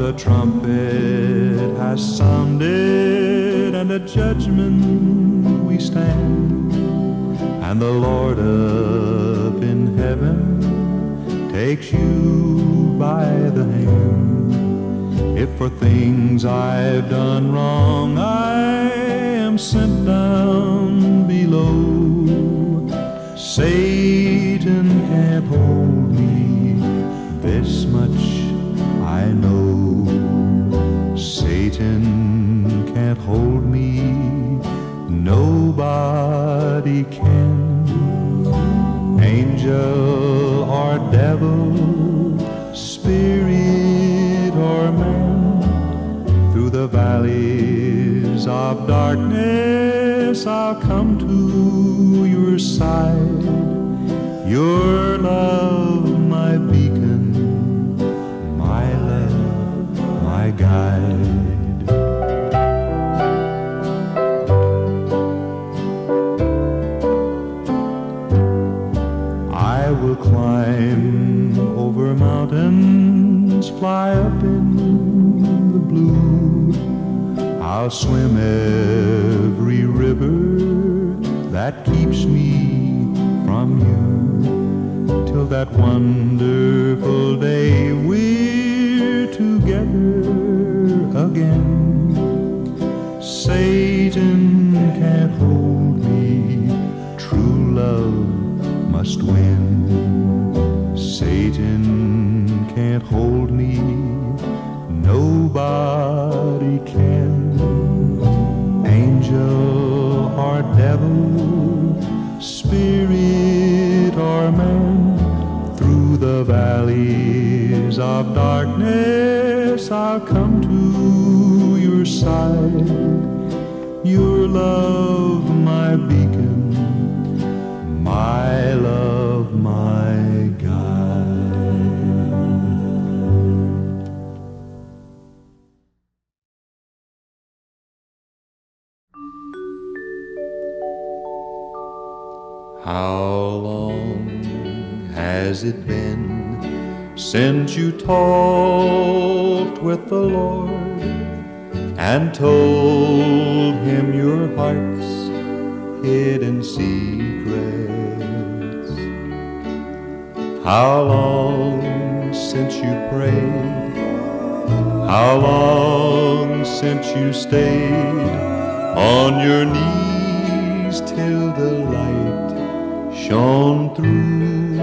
the trumpet has sounded, and at judgment we stand, and the Lord up in heaven takes you by the hand. If for things I've done wrong I am sent down below, Satan can't hold me, this much I know. Satan can't hold me, nobody can. Angel or devil, spirit or man, through the valleys of darkness I'll come to your side. Your love, my beacon, my love, my guide. I will climb over mountains, fly up in the blue. I'll swim every river that keeps me from you, till that wonderful day we're together again. Satan can't hold me, true love must win. Satan can't hold me, nobody can. Angel or devil, spirit or man, through the valleys of darkness I'll come to your side. Your love, my beacon, my love, my guide. How long has it been since you talked with the Lord and told him your heart's hidden secrets? How long since you prayed? How long since you stayed on your knees till the light shone through?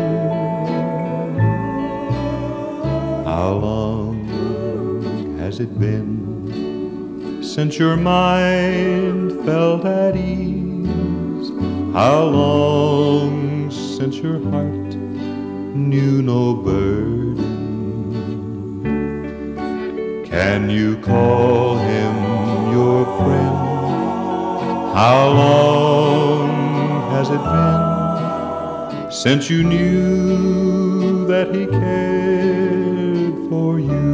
How long has it been since your mind felt at ease? How long since your heart knew no burden? Can you call him your friend? How long has it been since you knew that he cared for you?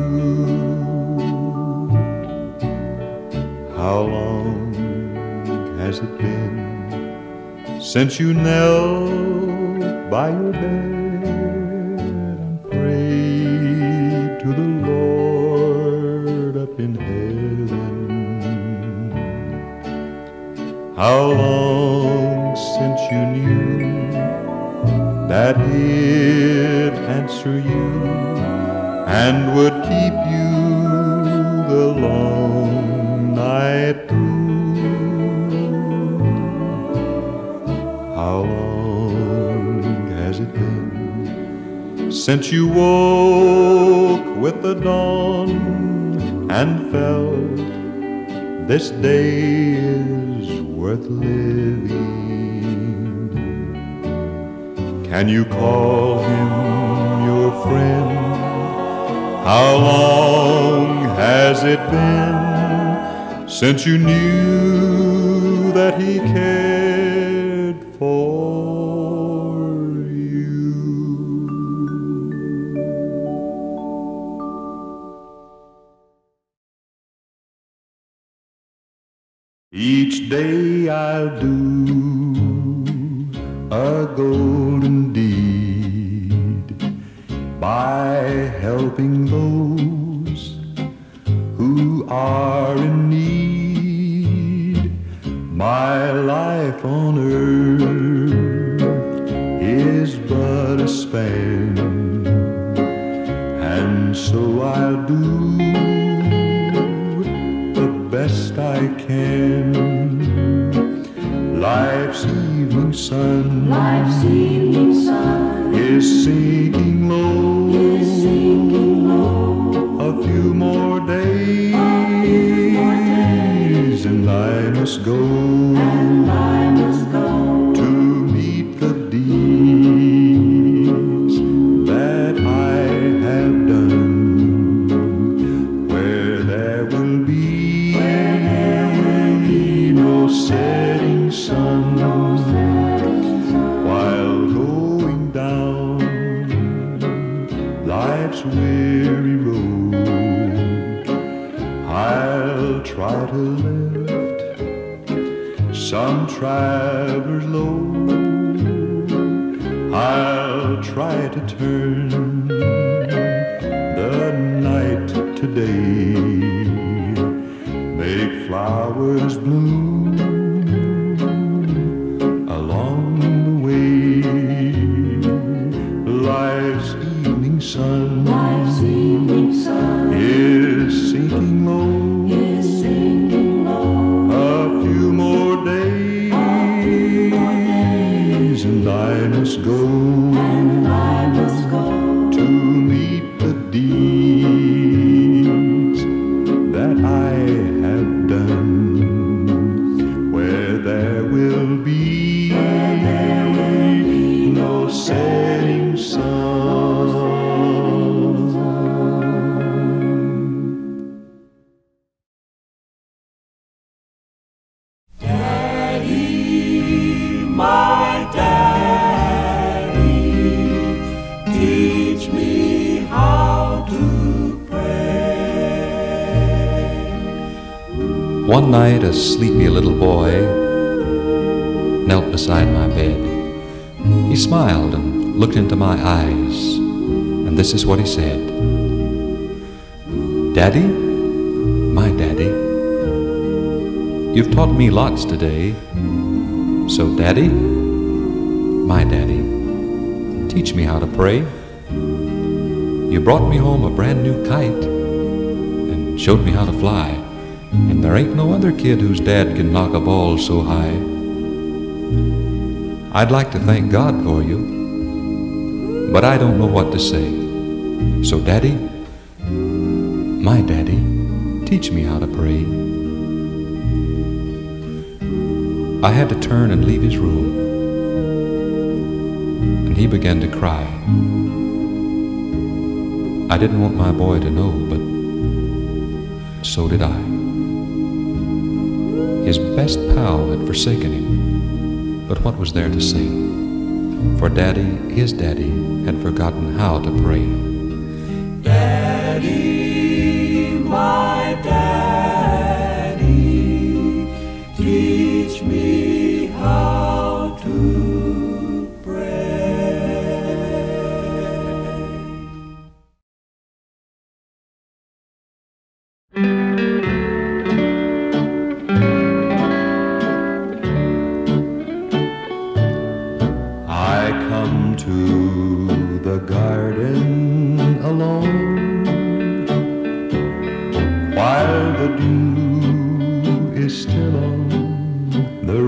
How long has it been since you knelt by your bed and prayed to the Lord up in heaven? How long since you knew that he'd answer you and would keep you the long night through? How long has it been since you woke with the dawn and felt this day is worth living? Can you call him your friend? How long has it been since you knew that he cared for you? Each day I'll do a golden deed by helping those are in need. My life on earth is but a span, and so I'll do the best I can. Life's evening sun, is sinking low, a few more days, and I must go, to meet the deeds that I have done, where there will be no setting sun, while going down life's weary road. I'll try to lift some traveler's load. I'll try to turn the night to day, make flowers bloom along the way. Life's evening sun, is sinking low, a few more days, and I must go, to meet the deeds that I have done, where there will be no setting sun. Daddy, my daddy, teach me how to pray. One night a sleepy little boy knelt beside my bed. He smiled and looked into my eyes, and this is what he said. Daddy, my daddy, you've taught me lots today. So daddy, my daddy, teach me how to pray. You brought me home a brand new kite and showed me how to fly, and there ain't no other kid whose dad can knock a ball so high. I'd like to thank God for you, but I don't know what to say. So daddy, my daddy, teach me how to pray. I had to turn and leave his room, and he began to cry. I didn't want my boy to know, but so did I. His best pal had forsaken him, but what was there to say? For daddy, his daddy, had forgotten how to pray. Daddy, my daddy, teach me how to pray. I come to the garden alone, while the dew is still on the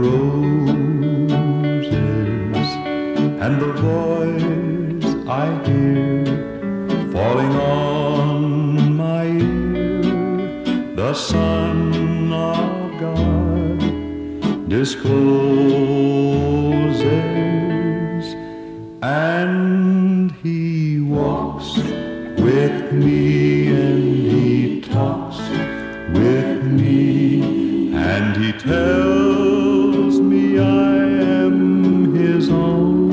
roses, and the voice I hear falling on my ear, the Son of God discloses, and he walks with me and he talks with me, and he tells me I am his own,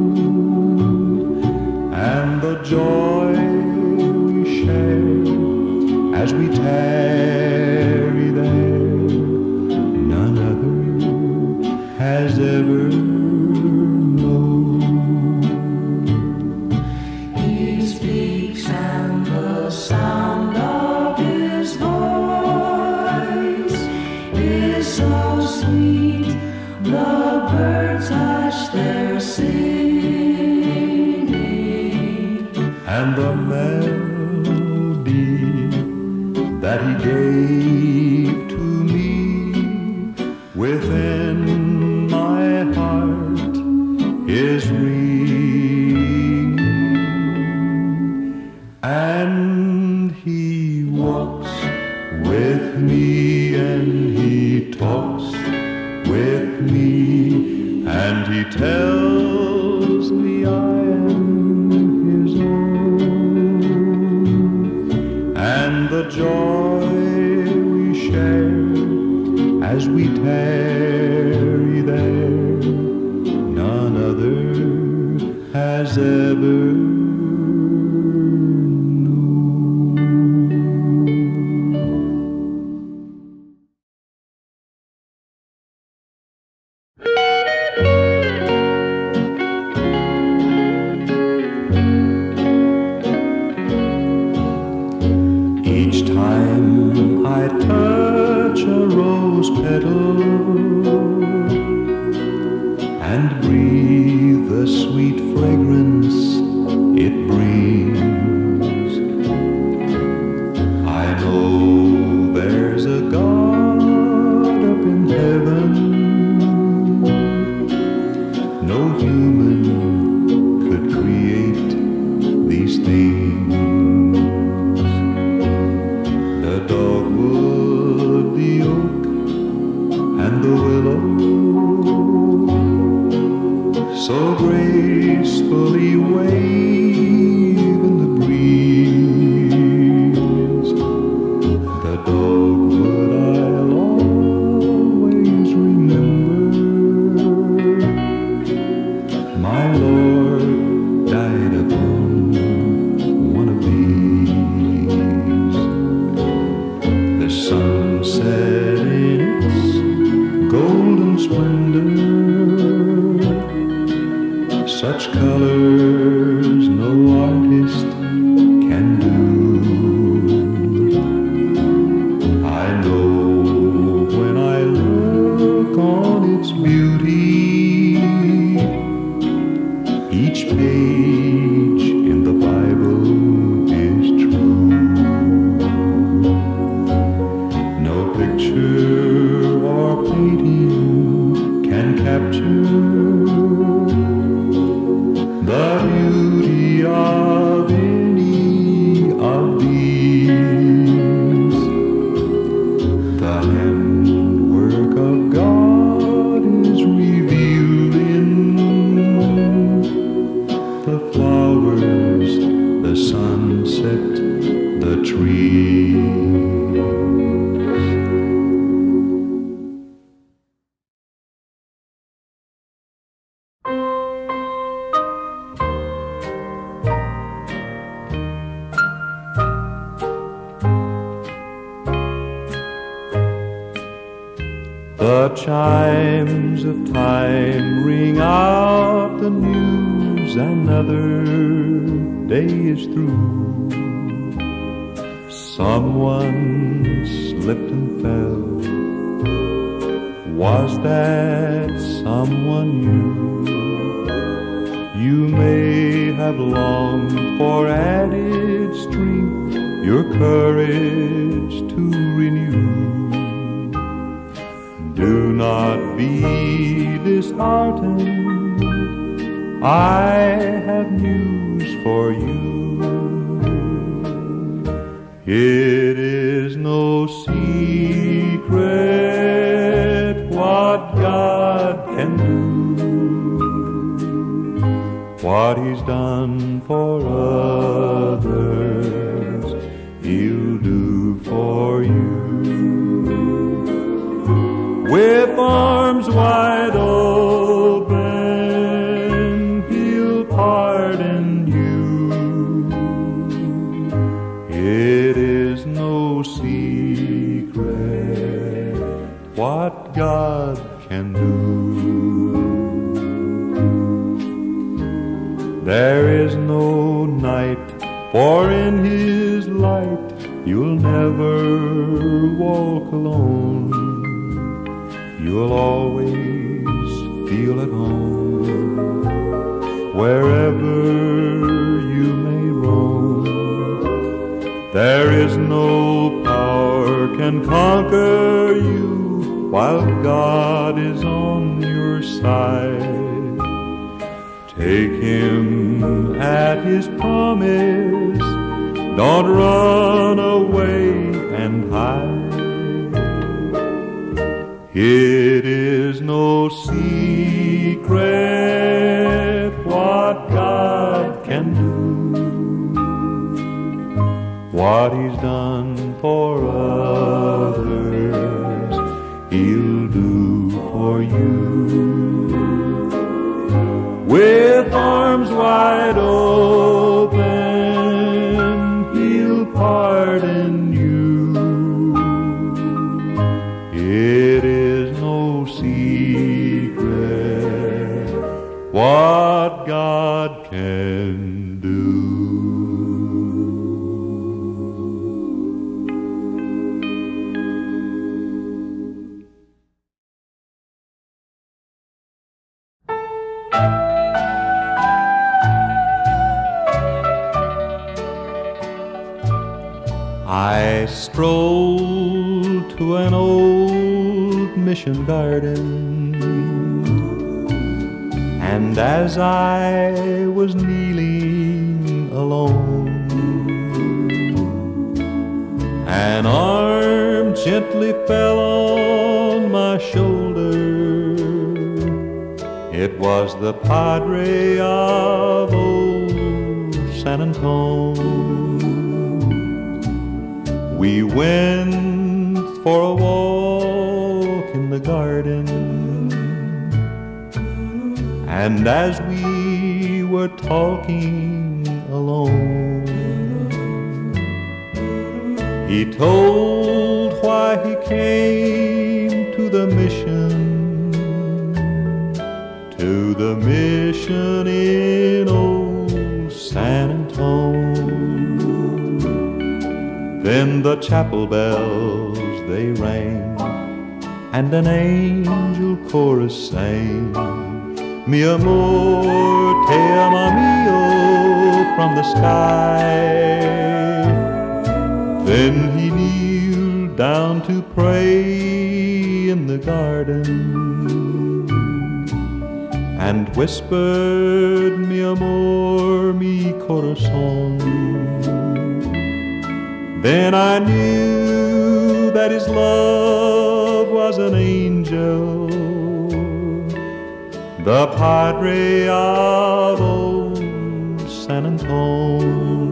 and the joy we share as we tarry there, none other has ever known. He speaks and the sound of his voice birds hush their singing, and the melody that he gave to me within my heart is ringing, and he walks with me and he talks with me, and he tells me I am his own, and the joy we share as we tarry there, none other has ever Each time I touch a rose petal and breathe the sweet fragrance it brings, I know there's a God up in heaven. No human could create these things. The dogwood, the oak, and the willow, so gracefully wave in the breeze. The dogwood I'll always remember. My Lord died upon one of these. The sunset in its golden splendor, such colors no artist can do. I know when I look on its beauty, each page in the Bible is true. No picture or painting can capture the beauty of any of these. The handwork of God is revealed in the flowers, the sunset, the trees. The chimes of time ring out the news, another day is through. Someone slipped and fell. Was that someone you? You may have longed for added strength, your courage to renew. Do not be disheartened, I have news for you. It is no secret what God can do. What He's done for others, He'll do for you. With arms wide open, He'll pardon you. It is no secret what God can do. There is no night, for in His light you'll never walk alone. You'll always feel at home. Wherever you may roam, there is no power can conquer you while God is on your side. Take Him at His promise, don't run away and hide. It is no secret what God can do. What He's done for others, He'll do for you. With arms wide open, He'll pardon you. It is no secret what God can do. I strolled to an old mission garden, and as I was kneeling alone, an arm gently fell on my shoulder. It was the Padre of old San Antone. We went for a walk in the garden, and as we were talking alone, he told why he came to the mission in old San Antone. Then the chapel bells they rang, and an angel chorus sang, Mi amor, te amo mio, from the sky. Then he kneeled down to pray in the garden, and whispered, Mi amor, mi corazón. Then I knew that his love was an angel, the Padre of old San Antone.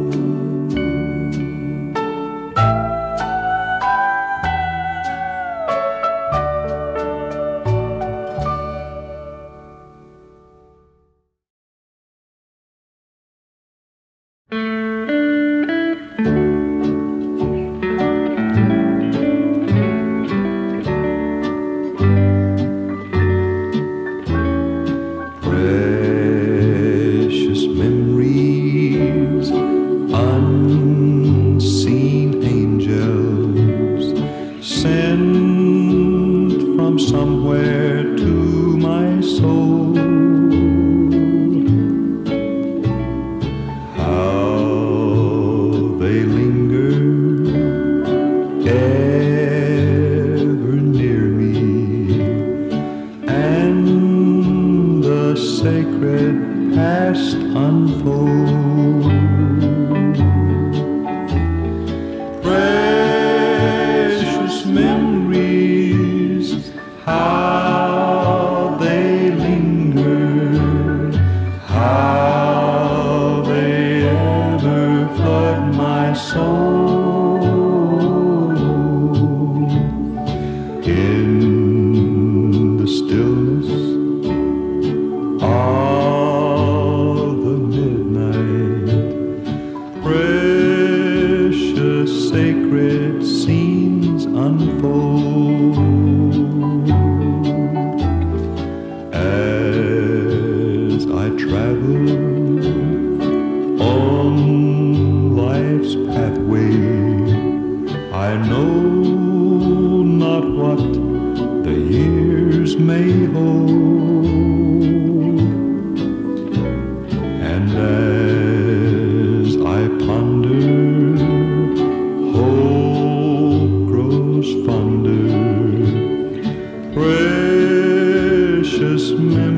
Pray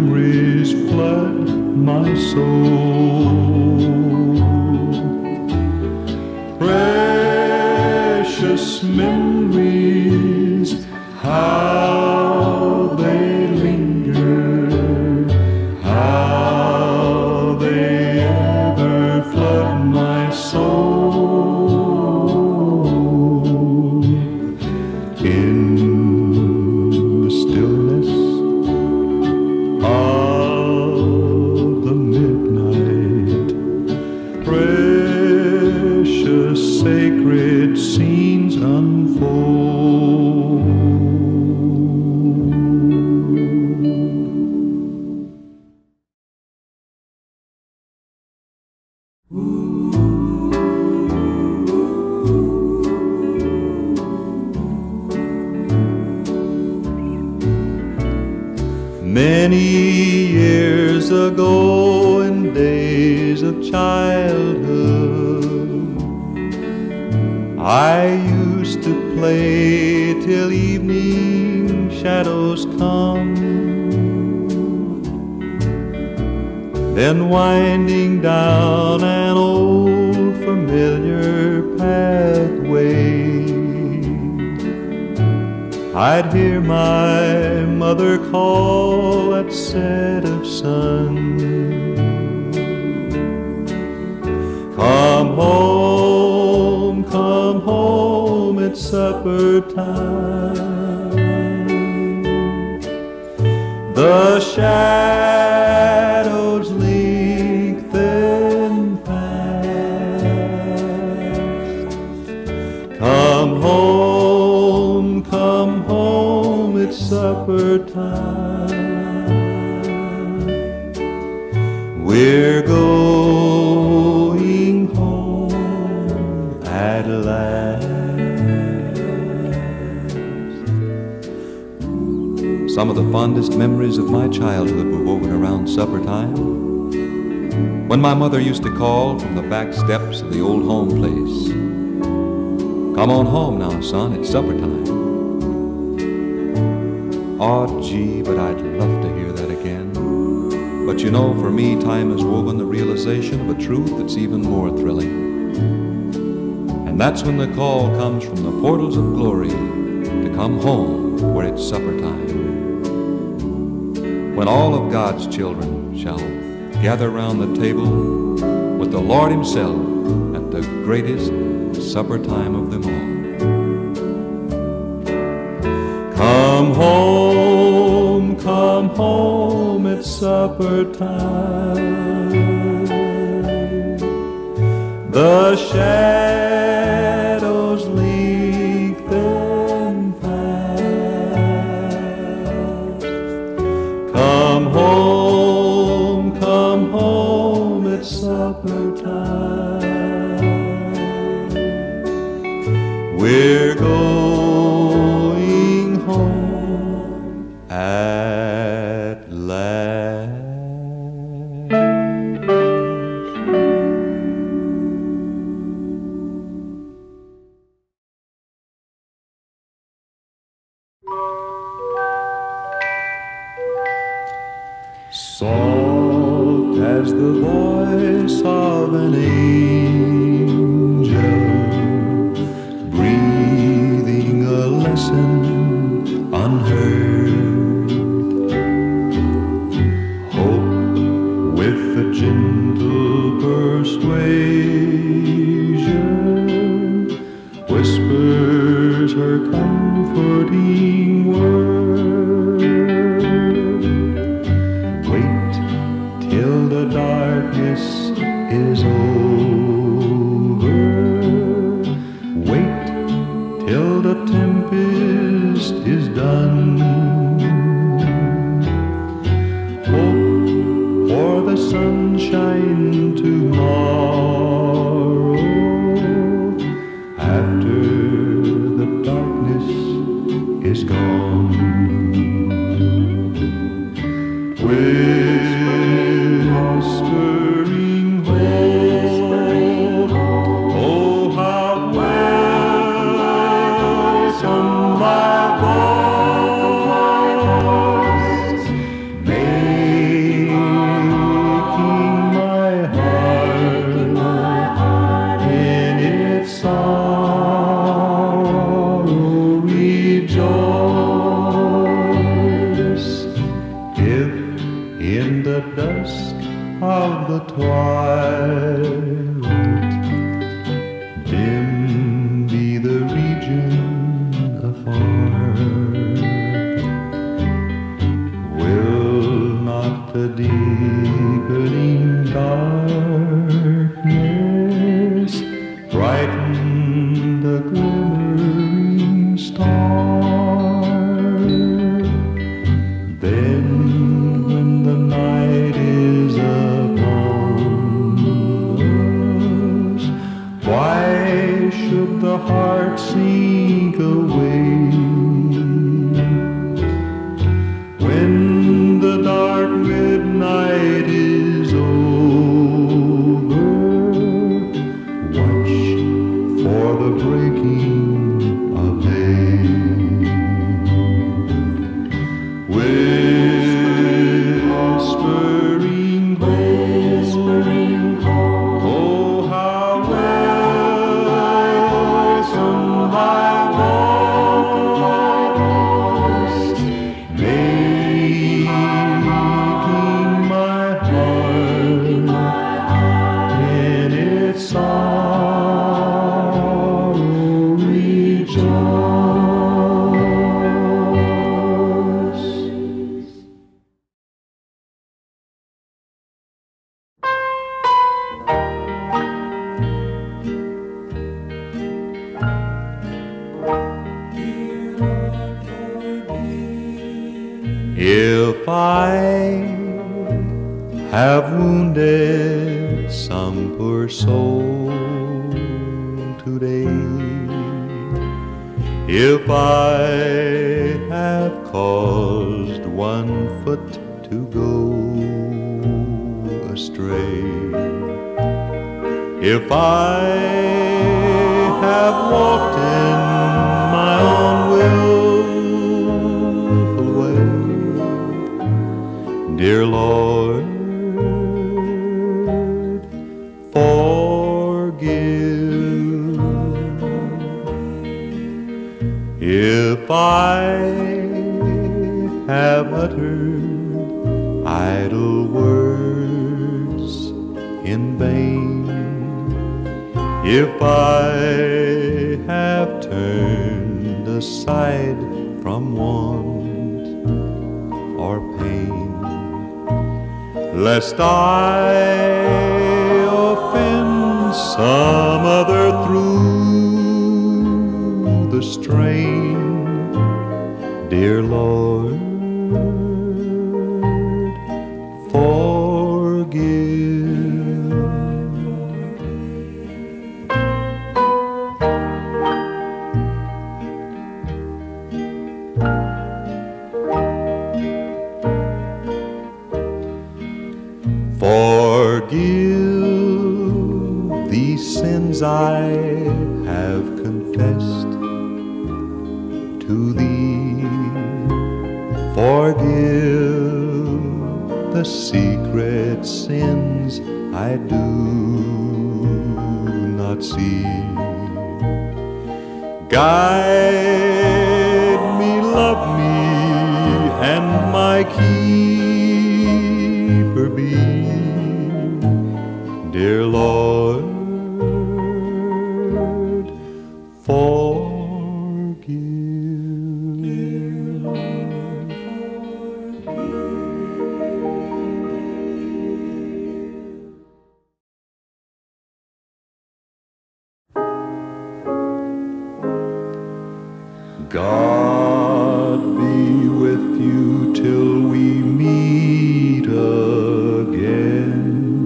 memories flood my soul. Precious memories, how they linger, how they ever flood my soul. In the stillness of the midnight, precious sacred scenes unfold. Many years ago, in days of childhood, I used to play till evening shadows come. Then winding down an old familiar pathway, I'd hear my mother call at set of sun. Come home, it's supper time. The shadows lengthen fast. Come home, it's supper time. We're going home at last. Some of the fondest memories of my childhood were woven around supper time, when my mother used to call from the back steps of the old home place. Come on home now, son, it's supper time. Oh, gee, but I'd love to hear that again. But you know, for me, time has woven the realization of a truth that's even more thrilling. And that's when the call comes from the portals of glory to come home where it's supper time. When all of God's children shall gather round the table with the Lord Himself at the greatest supper time of them all. Come home, it's supper time. The shadows lengthen fast. Come home, it's supper time. We're going home at last. Soft as the voice of an angel, breathing a lesson unheard. Hope with a gentle persuasion whispers her comforting word. Wait till the darkness is over. Wait till the tempest is done. Hope for the sunshine tomorrow, after the darkness is gone. Whispering home, oh how welcome my voice may in the dusk of the twilight. Dim be the region afar. Will not the deepening darkness brighten the glimmering star? Then when the night is upon us, why should the heart sink away? When the dark midnight is over, watch for the breaking of day. Whispering home, oh how welcome thy voice, making my heart in its sorrow rejoice. If I have wounded some poor soul today, if I have caused one foot to go astray, if I have walked in my own willful way, dear Lord, forgive. If I have uttered idle words in vain, if I have turned aside from want or pain, lest I offend some other through the strain, dear Lord, forgive. Forgive these sins I have confessed to Thee. Forgive the secret sins I do not see. Guide me, love me, and my keeper be, dear Lord, forgive. God be with you till we meet again.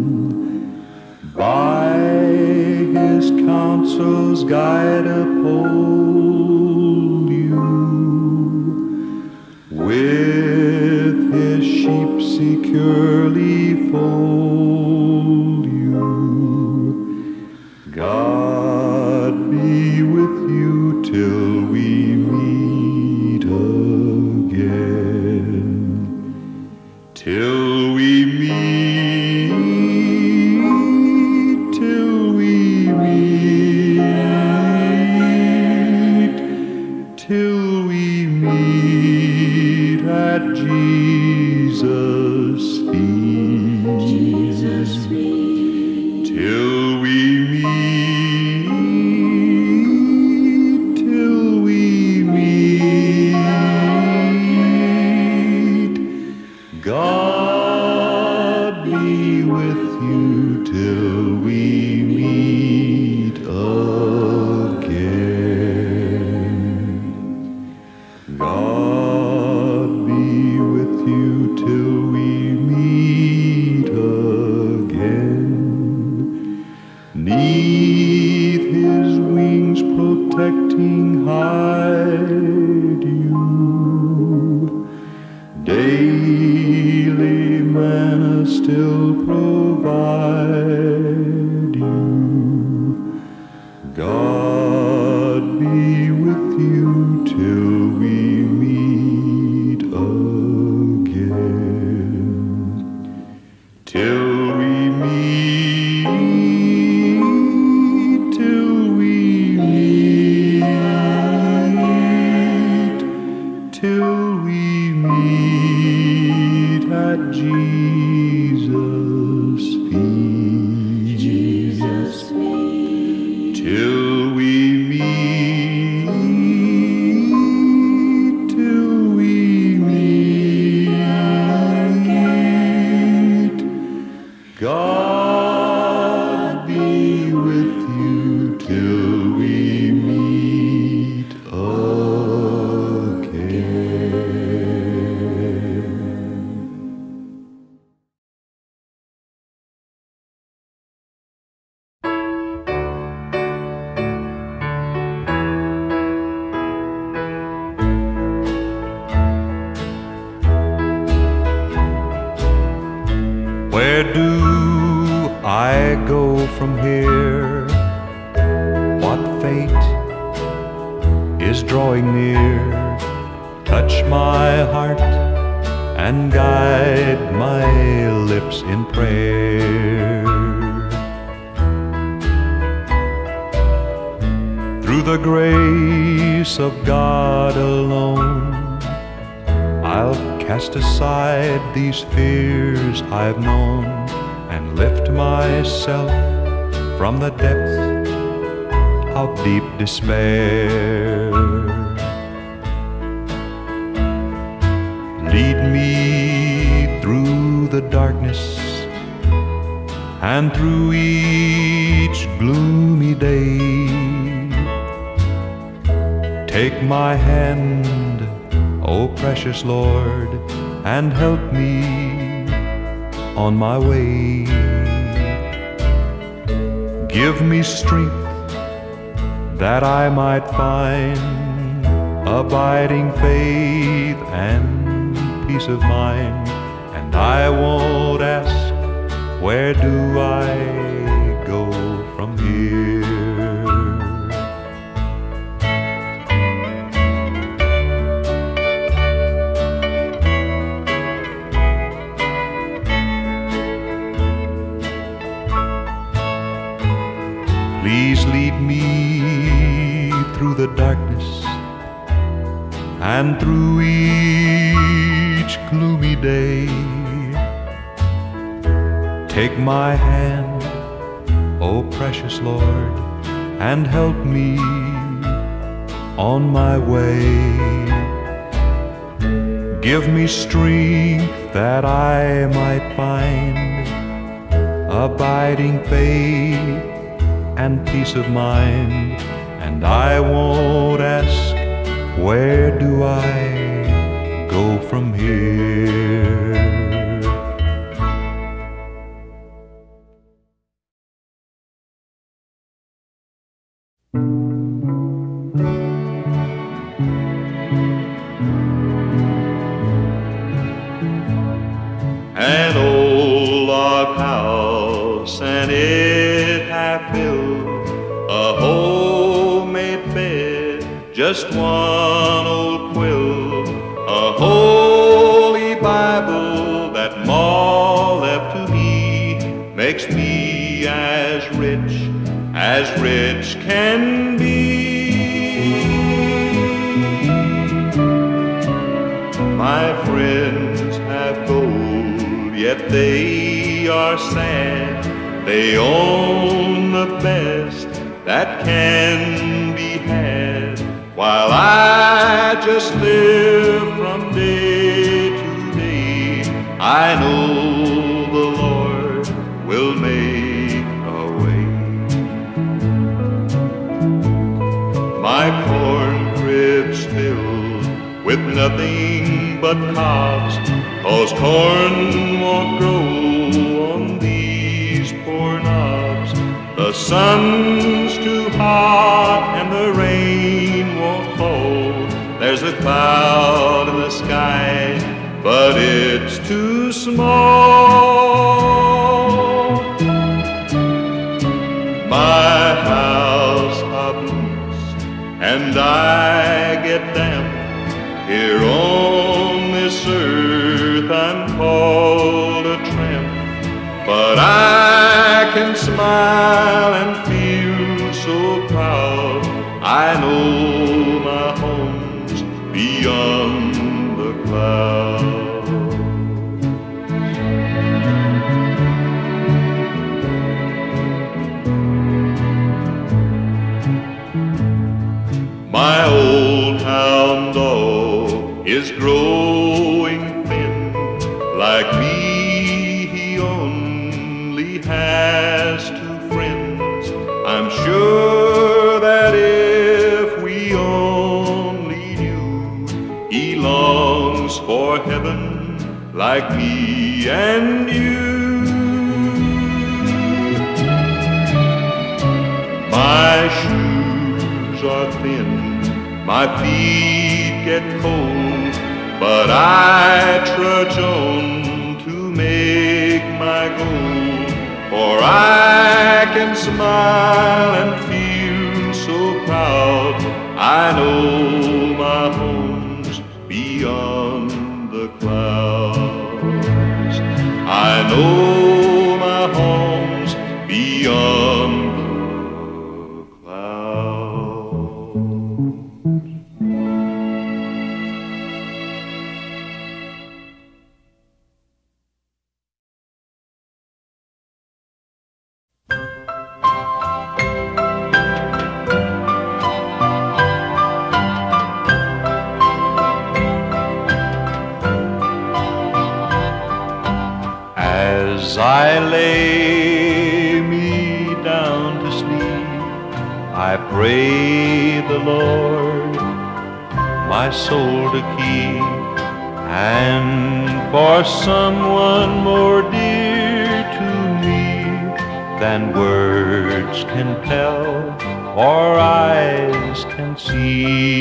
By His counsels guide, uphold you. With His sheep securely fold you. God be with you till we meet again. Till we meet, till we meet, till we meet at Jesus' feet. with you till we meet again. God be with you till we meet again. 'Neath his wings protecting hide you. Daily manna still provide you. God be with you till we meet again. Till we meet, till we meet, till we meet at Jesus' feet. Jesus' feet. Till we meet, till we meet. God be with you till we meet again. Where do I go from here? What fate is drawing near? Touch my heart and guide my lips in prayer. Through the grace of God alone, I'll cast aside these fears I've known and lift myself from the depth of deep despair. Lead me through the darkness and through each gloomy day. Take my hand, O precious Lord, and help me on my way. Give me strength that I might find abiding faith and peace of mind. And I won't ask, where do I go from here? Please lead me through the darkness and through each gloomy day. Take my hand, O precious Lord, and help me on my way. Give me strength that I might find abiding faith and peace of mind. And I won't ask, where do I go from here? An old log house, and it half filled, a homemade bed, just one old quilt, a holy Bible that Ma left to me, makes me as rich can be. My friends have gold, yet they are sad. They own the best that can be had, while I just live from day to day. I know the Lord nothing but cobs, 'cause corn won't grow on these poor knobs. The sun's too hot and the rain won't fall. There's a cloud in the sky, but it's too small. My house hobbles and I get damp. Here on this earth I'm called a tramp, but I can smile and feel so proud. I know my home's beyond the clouds. My old hound dog is growing thin. Like me, he only has two friends. I'm sure that if we only knew, he longs for heaven like me and you. My shoes are thin, my feet get cold, but I trudge on to make my goal. For I can smile and feel so proud. I know my home's beyond the clouds. I know my home's beyond the As I lay me down to sleep, I pray the Lord my soul to keep, and for someone more dear to me than words can tell or eyes can see.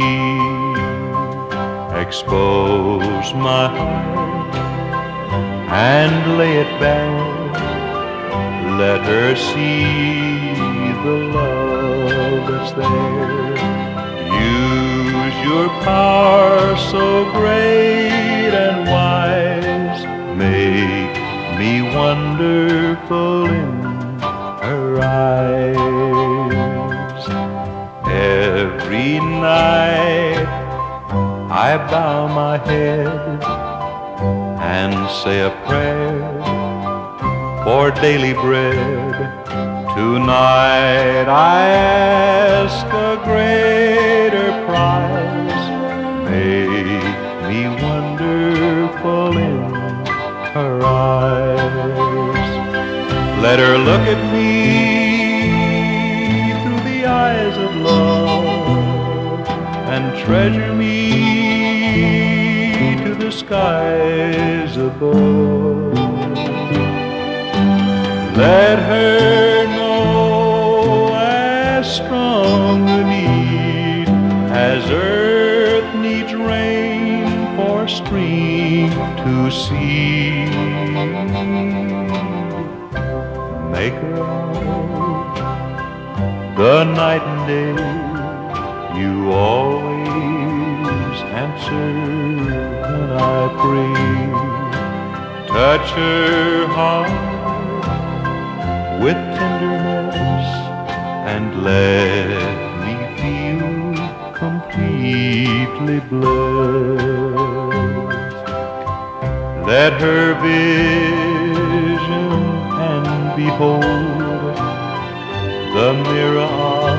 Expose my heart and lay it bare. Let her see the love that's there. Use your power so great and wise. Make me wonderful in her eyes. Every night I bow my head and say a prayer for daily bread. Tonight I ask a greater prize. Make me wonderful in her eyes. Let her look at me through the eyes of love and treasure me to the skies above. Let her know as strong a need as earth needs rain for strength to see. Make her out the night and day. You always answer when I pray. Touch her heart with tenderness and let me feel completely blessed. Let her vision and behold the mirror of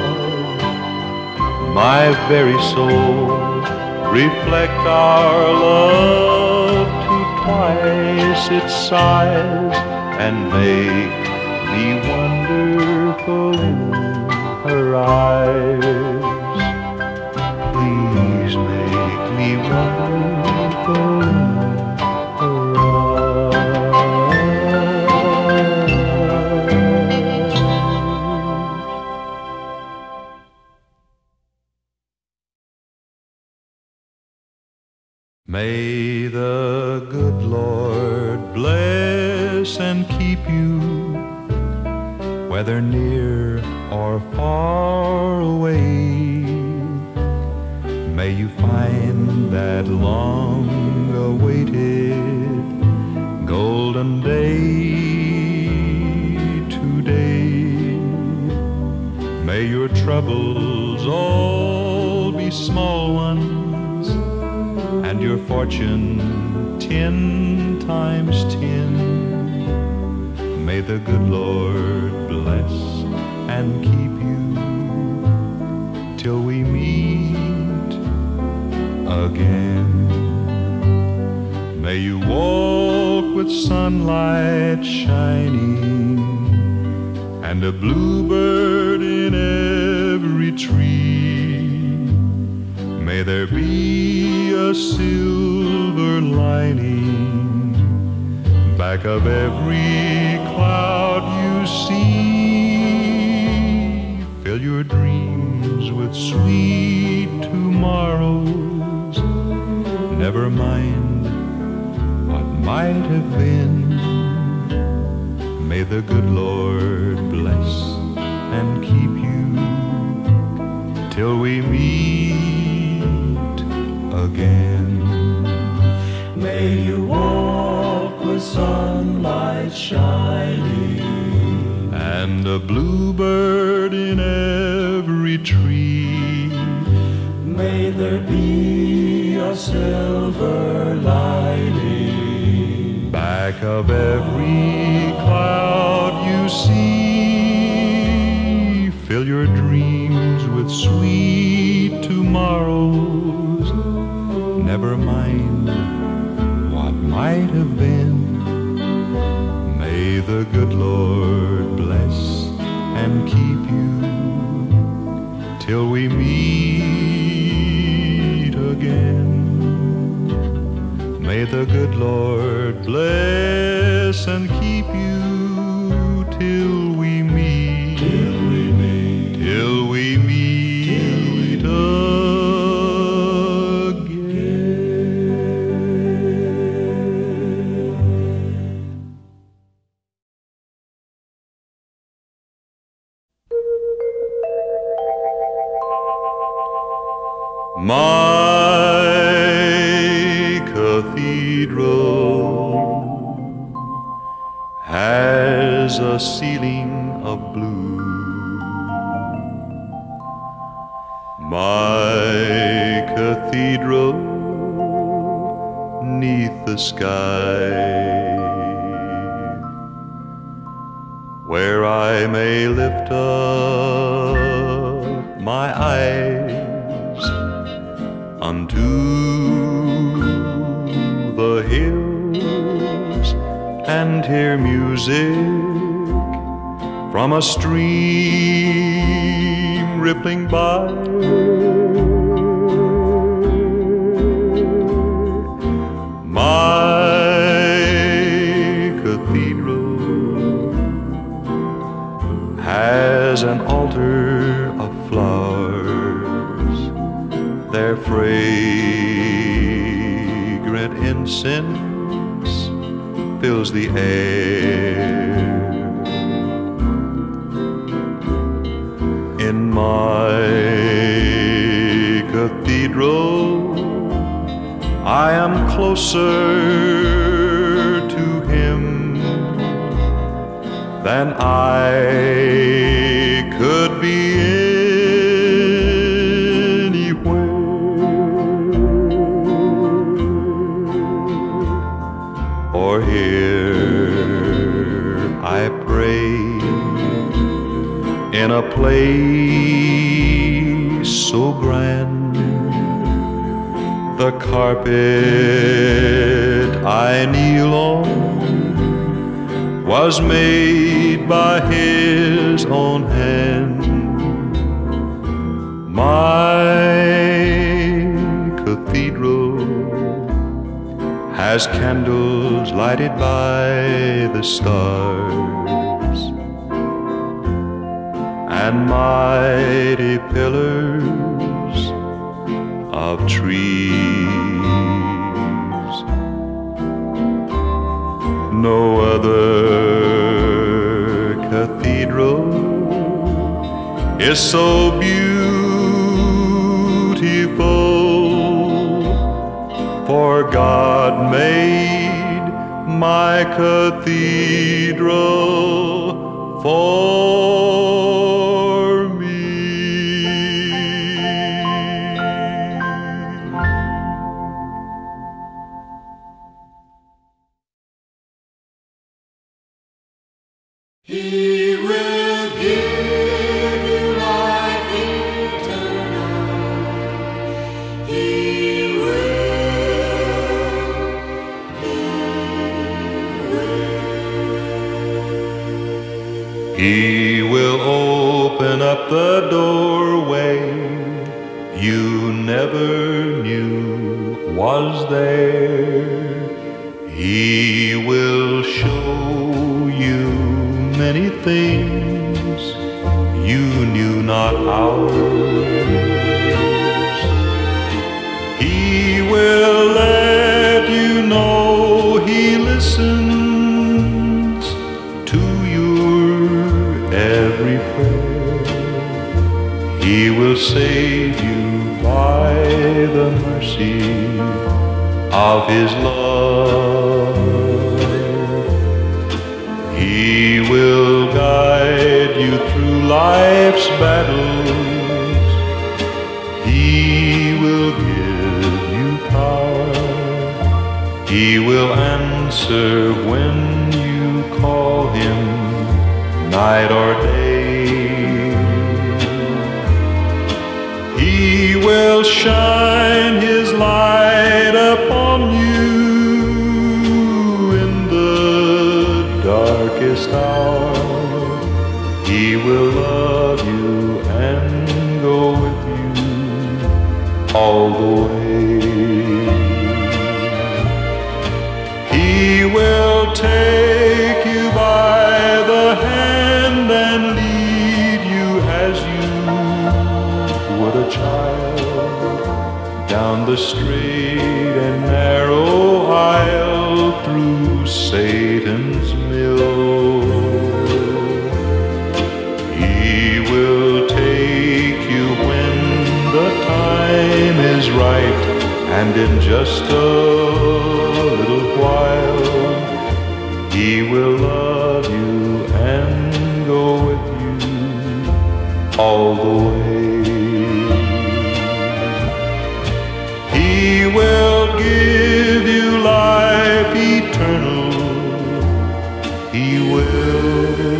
my very soul. Reflect our love to twice its size and make me wonderful in her eyes. Please make me wonderful May the good Lord bless and keep you, whether near or far away. May you find that long-awaited golden day today. May your troubles all be small ones, and your fortune 10 times 10. May the good Lord bless and keep you till we meet again. May you walk with sunlight shining and a bluebird in every tree. May there be a silver lining back of every cloud you see. Fill your dreams with sweet tomorrows. Never mind what might have been. May the good Lord bless and keep you till we meet again. May you walk with sunlight shining and a bluebird in every tree. May there be a silver lining back of every cloud you see. Fill your dreams with sweet tomorrows. Never mind what might have been. May the good Lord bless and keep you till we meet again. May the good Lord bless and keep you till we meet, till we meet, till we meet again. My cathedral has a ceiling of blue. My cathedral 'neath the sky, where I may lift up my eyes unto the hills and hear music from a stream rippling by. My cathedral has an altar of flowers. Their fragrant incense fills the air. In my cathedral, I am closer to Him than I could be for here I pray in a place so grand. The carpet I kneel on was made by His own hand. My cathedral has candles lighted by the stars and mighty pillars of trees. is so beautiful, for God made my cathedral for me. He will give you life eternal. He will open up the doorway you never knew was there. He will show you many things you knew not ours. He will let you know He listens to your every prayer. He will save you by the mercy of His love. He will guide you through life's battles. He will give you power. He will answer when you call Him night or day. He will shine His light upon you in the darkest hour. He will love you and go with you all the way. He will take you by the hand and lead you as you would a child down the straight and narrow aisle through Satan's mill. He will take you when the time is right, and in just a little while He will love you and go with you all the way. He will give you life eternal. He will.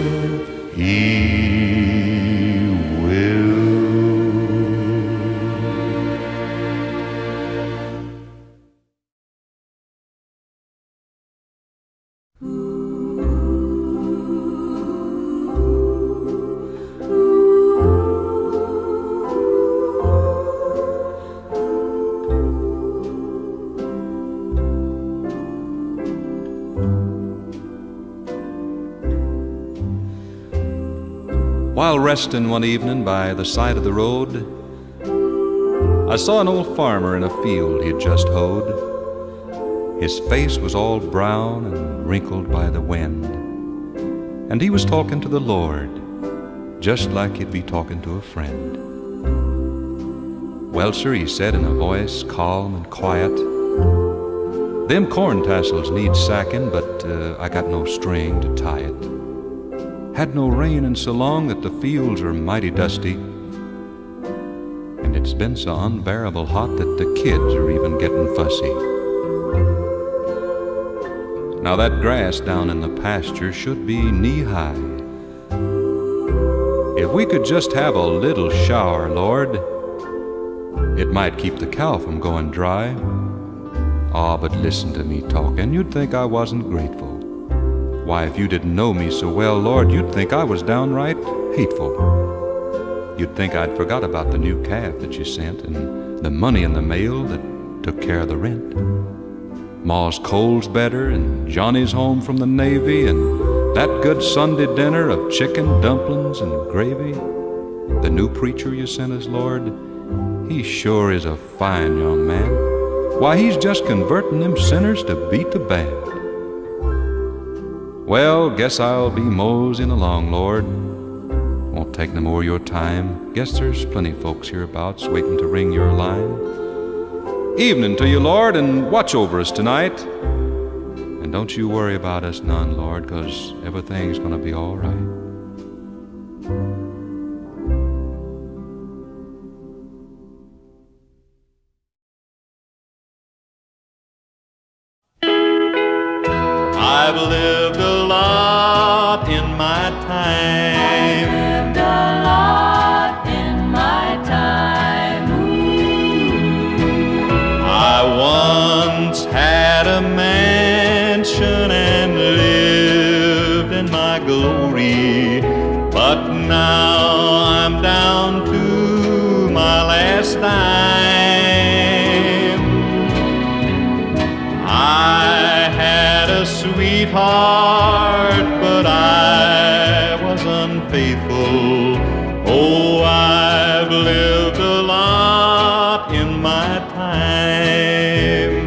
While resting one evening by the side of the road, I saw an old farmer in a field he'd just hoed. His face was all brown and wrinkled by the wind, and he was talking to the Lord, just like he'd be talking to a friend. "Well, sir," he said in a voice calm and quiet, "them corn tassels need sacking, but I got no string to tie it. Had no rain in so long that the fields are mighty dusty, and it's been so unbearable hot that the kids are even getting fussy. Now that grass down in the pasture should be knee-high. If we could just have a little shower, Lord, it might keep the cow from going dry. Ah, but listen to me talking, you'd think I wasn't grateful. Why, if you didn't know me so well, Lord, you'd think I was downright hateful. You'd think I'd forgot about the new calf that you sent and the money in the mail that took care of the rent. Ma's coal's better and Johnny's home from the Navy and that good Sunday dinner of chicken, dumplings, and gravy. The new preacher you sent us, Lord, he sure is a fine young man. Why, he's just converting them sinners to beat the band. Well, guess I'll be moseying along, Lord. Won't take no more of your time. Guess there's plenty folks hereabouts waiting to ring your line. Evening to you, Lord, and watch over us tonight. And don't you worry about us none, Lord, 'cause everything's gonna be all right. I've lived a lot in my time. Lived a lot in my time. I once had a mansion and lived in my glory, but now I'm down to my last dime. I had a sweetheart, but I was unfaithful. Oh, I've lived a lot in my time.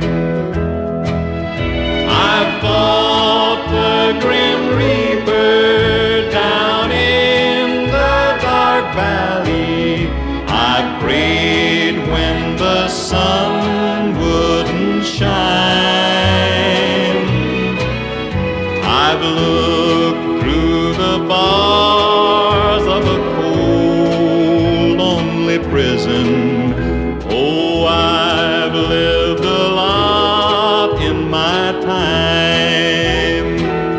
I've fought the grim reaper down in the dark valley. I prayed when the sun wouldn't shine. I've looked through the bars of a cold, lonely prison. Oh, I've lived a lot in my time.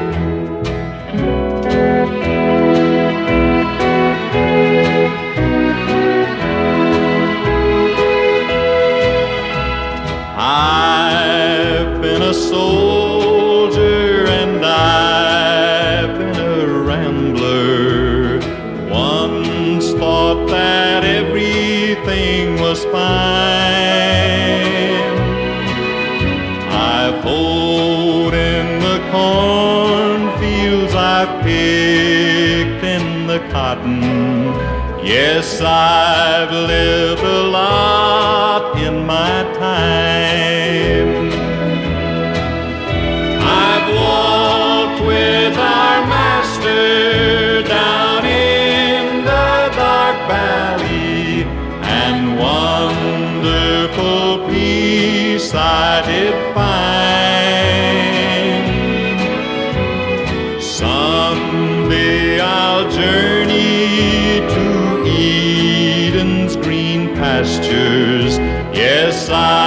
I've been a soldier and I've been a rambler. Once thought that everything was fine. I've hoed in the cornfields, I've picked in the cotton. Yes, I've lived a lot in my time. I've walked with our Master down in the dark valley, and wonderful peace I did find. Someday I'll journey to Eden's green pastures. Yes, I